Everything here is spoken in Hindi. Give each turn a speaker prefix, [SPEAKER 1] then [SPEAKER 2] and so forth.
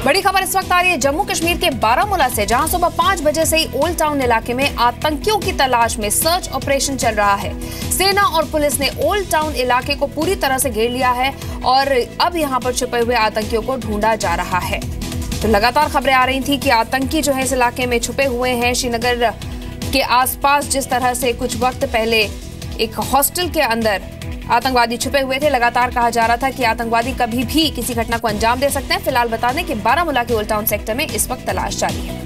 [SPEAKER 1] बड़ी खबर इस वक्त आ रही है जम्मू कश्मीर के बारामूला से, जहां सुबह 5 बजे से ही ओल्ड टाउन इलाके में आतंकियों की तलाश में सर्च ऑपरेशन चल रहा है। सेना और पुलिस ने ओल्ड टाउन इलाके को पूरी तरह से घेर लिया है और अब यहां पर छुपे हुए आतंकियों को ढूंढा जा रहा है। तो लगातार खबरें आ रही थी कि आतंकी जो है इस इलाके में छुपे हुए हैं। श्रीनगर के आसपास जिस तरह से कुछ वक्त पहले एक हॉस्टल के अंदर आतंकवादी छुपे हुए थे, लगातार कहा जा रहा था कि आतंकवादी कभी भी किसी घटना को अंजाम दे सकते हैं। फिलहाल बता दें कि बारामूला के ओल्ड टाउन सेक्टर में इस वक्त तलाश जारी है।